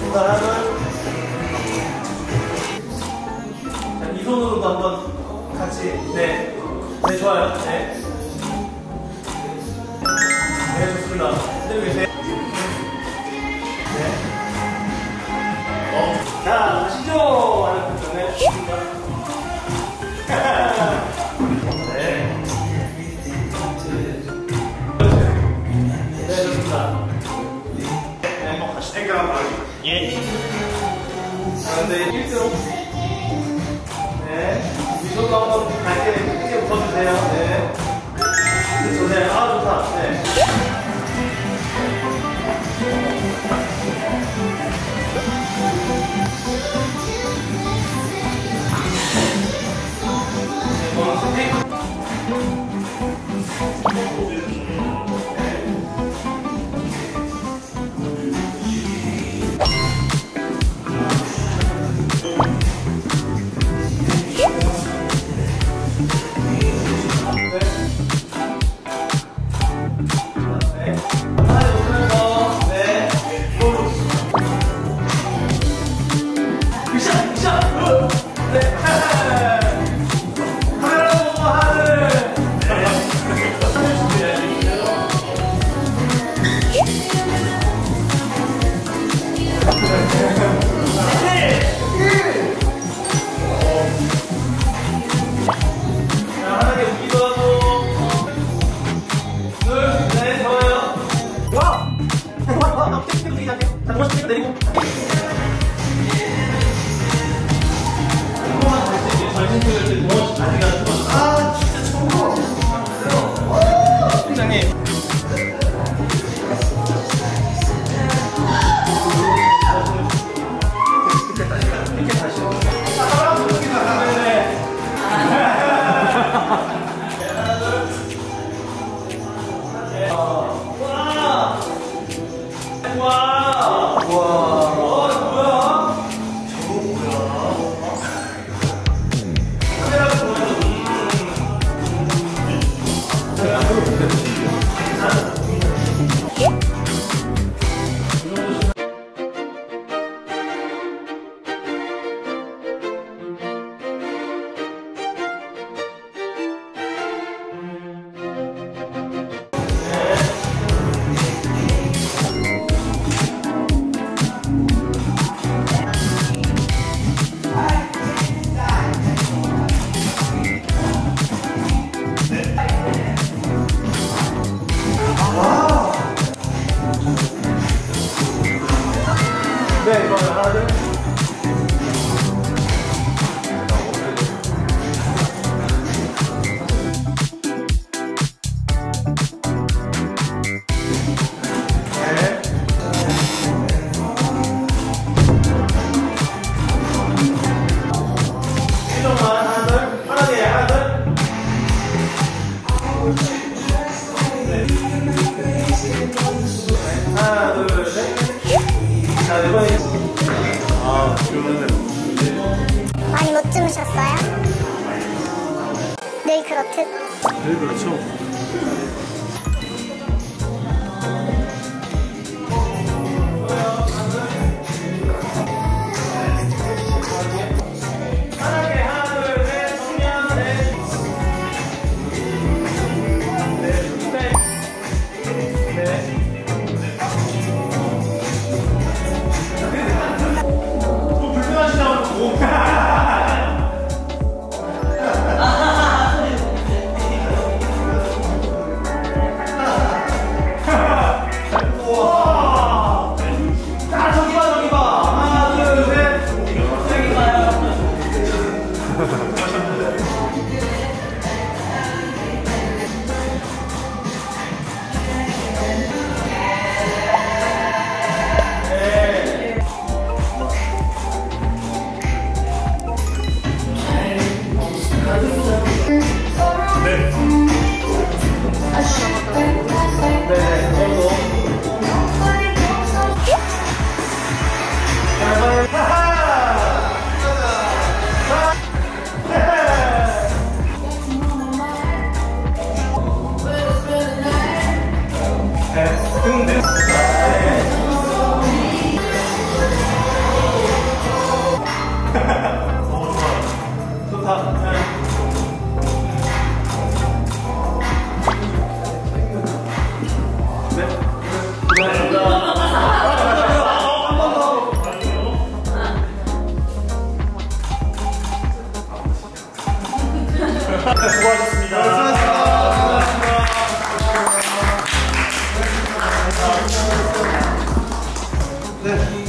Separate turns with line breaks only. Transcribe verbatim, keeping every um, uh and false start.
좋습니다. 하나, 자, 이 손으로도 한번 같이. 네. 네, 좋아요. 네. 네, 좋습니다. 그대로 계세요. 네. 어. 자, 가시죠. 하나, 둘, 셋. 좋습니다. 네. 네, 좋습니다. 네, 뭐 같이 생각하면 말이죠. 예. 자, 근데 일 등. 네. 미소도 한번 갈게 크게 웃어주세요. 네. 그렇죠. 네. 아, 좋다. 네. 내리고 아 진짜 좋은 거 같아요. 팀장님 이렇게 다시 와! 와! 와, 뭐야? 저거 뭐야? 카메라가 보여줘. 음. 앞으로 보세요. 네, 이거 하나, 둘. 네. 이동만 하나, 둘. 하나, 네, 하나, 둘. 네. 하나, 둘, 셋. 자, 이번에 아, 이러면
많이 못 주무셨어요? 늘 그렇듯.
네, 그렇죠. 수고하셨습니다.
네.